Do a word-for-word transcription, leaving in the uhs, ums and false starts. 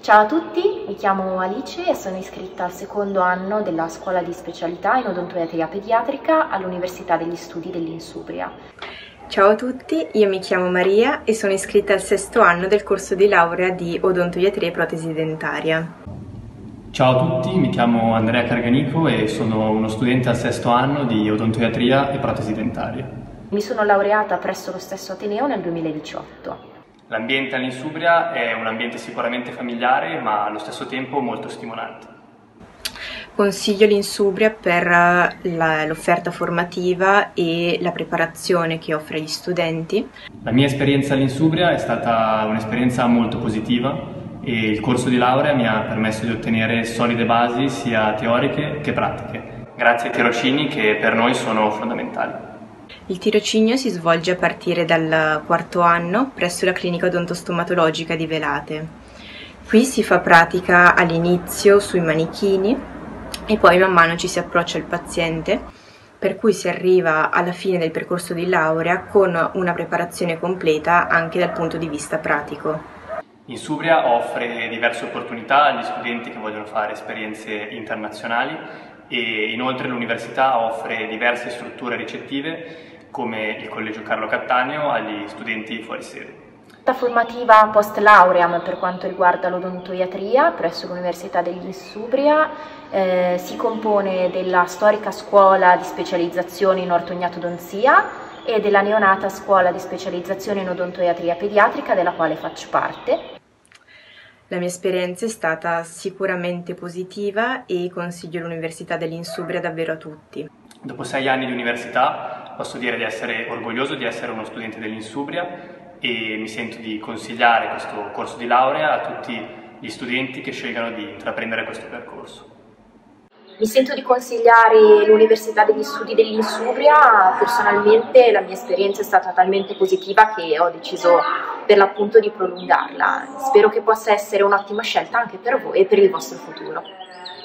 Ciao a tutti, mi chiamo Alice e sono iscritta al secondo anno della scuola di specialità in odontoiatria pediatrica all'Università degli Studi dell'Insubria. Ciao a tutti, io mi chiamo Maria e sono iscritta al sesto anno del corso di laurea di odontoiatria e protesi dentaria. Ciao a tutti, mi chiamo Andrea Carganico e sono uno studente al sesto anno di odontoiatria e protesi dentaria. Mi sono laureata presso lo stesso Ateneo nel duemiladiciotto. L'ambiente all'Insubria è un ambiente sicuramente familiare, ma allo stesso tempo molto stimolante. Consiglio l'Insubria per l'offerta formativa e la preparazione che offre agli studenti. La mia esperienza all'Insubria è stata un'esperienza molto positiva e il corso di laurea mi ha permesso di ottenere solide basi sia teoriche che pratiche, grazie ai tirocini che per noi sono fondamentali. Il tirocinio si svolge a partire dal quarto anno presso la clinica odontostomatologica di Velate. Qui si fa pratica all'inizio sui manichini e poi man mano ci si approccia al paziente, per cui si arriva alla fine del percorso di laurea con una preparazione completa anche dal punto di vista pratico. Insubria offre diverse opportunità agli studenti che vogliono fare esperienze internazionali e inoltre l'università offre diverse strutture ricettive come il Collegio Carlo Cattaneo agli studenti fuori sede. La formativa post lauream per quanto riguarda l'odontoiatria presso l'Università dell'Insubria eh, si compone della storica scuola di specializzazione in ortognatodonzia e della neonata scuola di specializzazione in odontoiatria pediatrica della quale faccio parte. La mia esperienza è stata sicuramente positiva e consiglio l'Università dell'Insubria davvero a tutti. Dopo sei anni di università posso dire di essere orgoglioso di essere uno studente dell'Insubria e mi sento di consigliare questo corso di laurea a tutti gli studenti che scelgano di intraprendere questo percorso. Mi sento di consigliare l'Università degli Studi dell'Insubria. Personalmente la mia esperienza è stata talmente positiva che ho deciso per l'appunto di prolungarla. Spero che possa essere un'ottima scelta anche per voi e per il vostro futuro.